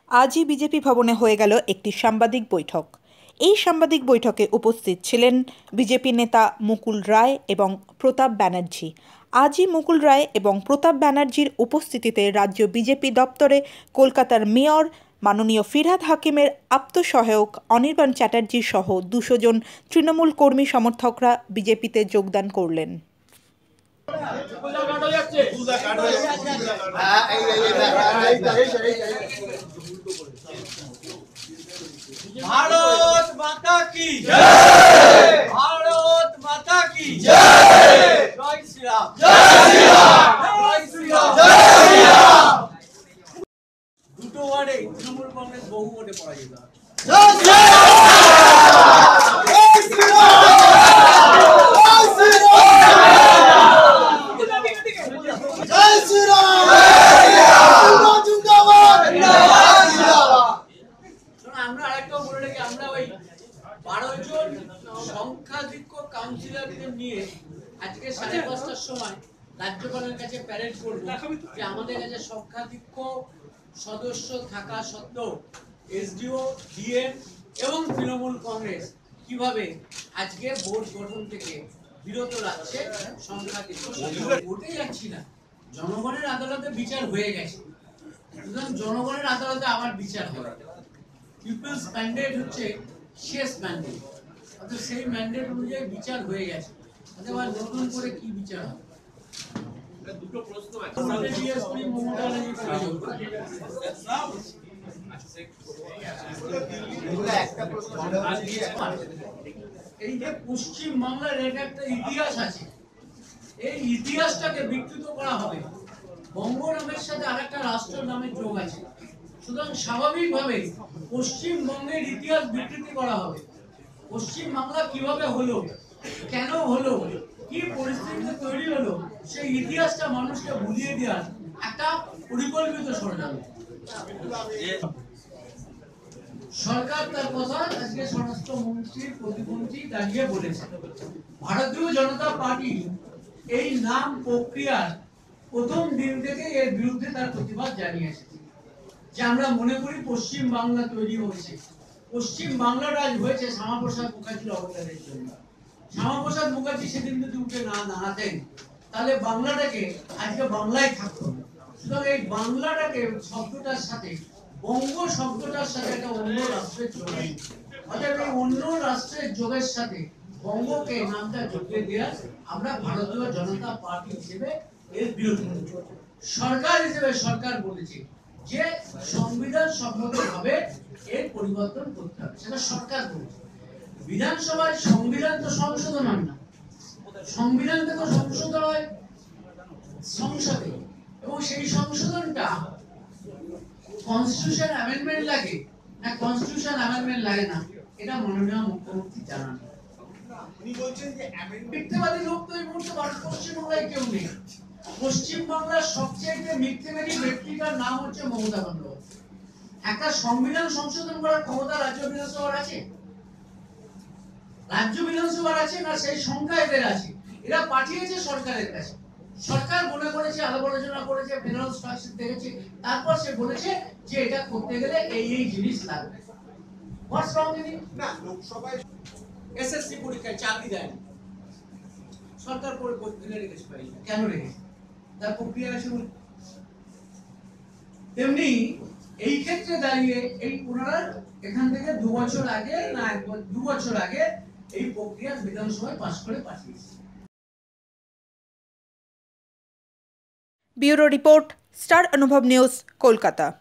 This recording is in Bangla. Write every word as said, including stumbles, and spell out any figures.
আজই বিজেপি ভবনে হয়ে গেল একটি সাংবাদিক বৈঠক। এই সাংবাদিক বৈঠকে উপস্থিত ছিলেন বিজেপি নেতা মুকুল রায় এবং প্রতাপ ব্যানার্জি। আজই মুকুল রায় এবং প্রতাপ ব্যানার্জির উপস্থিতিতে রাজ্য বিজেপি দপ্তরে কলকাতার মেয়র মাননীয় ফিরহাদ হাকিমের আপ্তসহায়ক অনির্বাণ চ্যাটার্জি সহ দুশো জন তৃণমূল কর্মী সমর্থকরা বিজেপিতে যোগদান করলেন। भारत माता की जय, भारत माता की जय, जय श्री राम, जय श्री राम, जय श्री राम, जय श्री राम। দুটো ওয়ার্ডে তৃণমূল কংগ্রেস বহু ভোটে পরাজিত হয়। জয় শ্রী রাম, জয় শ্রী রাম, জয় শ্রী রাম, জয় শ্রী রাম, জিন্দাবাদ, জিন্দাবাদ। আমরা আরেকটা বলে রাখি, আমরা ওই বারো জন সংখ্যাধিক্য কাউন্সিলরদের নিয়ে আজকে সাড়ে পাঁচটার সময় রাজ্যপালের কাছে প্যারেড করব যে আমাদের কাছে সংখ্যাধিক্য সদস্য থাকা সত্ত্বেও এসডিও, ডিএম এবং তৃণমূল কংগ্রেস কিভাবে আজকে বোর্ড গঠন থেকে বিরত রাখছে। সংখ্যাধিক্য ভোটে যাচ্ছি না, জনগণের আদালতে বিচার হয়ে গেছে, সুতরাং জনগণের আদালতে আবার বিচার হবে। পিপলস ম্যান্ডেট হচ্ছে শেষ ম্যান্ডেট, অর্থাৎ সেই ম্যান্ডেট অনুযায়ী বিচার হয়ে গেছে, অথবা নতুন করে কি বিচার হবে। দুটো প্রশ্ন আছে, ডিএসপি মমতা একটা প্রশ্ন, এই যে পশ্চিম বাংলার এটা একটা ইতিহাস আছে, এই ইতিহাসটাকে বিকৃত করা হবে। বঙ্গ নামের সাথে আরেকটা রাষ্ট্র নামের যোগ আছে, সুতরাং স্বাভাবিকভাবে পশ্চিমবঙ্গের ইতিহাস বিকৃতি করা হবে। পশ্চিম বাংলা কিভাবে হলো, কেন হলো, কি পরিস্থিতিতে তৈরি হলো, সেই ইতিহাসটা মানুষকে ভুলিয়ে দেওয়ার একটা পরিকল্পিত ষড়যন্ত্র। সরকার তার কথা আজকে স্বরাষ্ট্রমন্ত্রীর প্রতিমন্ত্রী দাঁড়িয়ে বলেছে। ভারতীয় জনতা পার্টি এই নাম প্রক্রিয়ার প্রথম দিন থেকে এর বিরুদ্ধে তার প্রতিবাদ জানিয়েছে যে আমরা মনে করি পশ্চিম বাংলা তৈরি হয়েছে, পশ্চিম বাংলাটা আজ হয়েছে শ্যামাপ্রসাদ মুখার্জির অবদানের জন্য। শ্যামাপ্রসাদ মুখার্জি সেদিন যদি উঠে না দাঁড়াতেন তাহলে বাংলাটাকে আজকে বাংলায় থাকতো। সুতরাং এই বাংলাটাকে শব্দটার সাথে, বঙ্গ শব্দটার সাথে একটা অন্য রাষ্ট্রের যোগ আছে, অর্থাৎ এই অন্য রাষ্ট্রের যোগের সাথে বঙ্গকে নামটা জড়িয়ে দেওয়ার আমরা ভারতীয় জনতা পার্টি হিসেবে এর বিরোধী। সরকার হিসেবে সরকার বলেছে যে সংবিধান সম্মতভাবে এর পরিবর্তন করতে হবে, সেটা সরকার বলছে। বিধানসভায় সংবিধান তো সংশোধন হয় না, সংবিধানকে তো সংশোধন হয় সংসদে, এবং সেই সংশোধনটা কনস্টিটিউশন অ্যামেন্ডমেন্ট লাগে না কনস্টিটিউশন অ্যামেন্ডমেন্ট লাগে না, এটা মাননীয় মুখ্যমন্ত্রী জানান। উনি বলছেন যে মিথ্যাবাদী লোক তো এই মুহূর্তে পশ্চিমবাংলায় কেউ নেই। পশ্চিমবাংলার সবচেয়ে মিথ্যেবাদী ব্যক্তিটার নাম হচ্ছে মমতা বন্দ্যোপাধ্যায়। একটা সংবিধান সংশোধন করার ক্ষমতা রাজ্য বিধানসভার আছে? রাজ্য বিধানসভার আছে না? সেই সংখ্যা এদের আছে। এরা পাঠিয়েছে সরকারের কাছে, সরকার মনে করেছে, আলাপ আলোচনা করেছে, ফেডারেল স্ট্রাকচার দেখেছে, তারপর সে বলেছে যে এটা করতে গেলে এই এই জিনিস লাগবে। What's wrong in it? না, লোকসভায় এসএসসি পরীক্ষায় চাকরি দেয় সরকার পরে বদলে রেখেছে, কেন রেখেছে? তার প্রক্রিয়া আছে। তেমনি এই ক্ষেত্রে দাঁড়িয়ে এই পুনরায় এখান থেকে দু বছর আগে না দু বছর আগে এই প্রক্রিয়া বিধানসভায় পাস করে পাঠিয়েছে। Bureau report, star Anubhav news, Kolkata.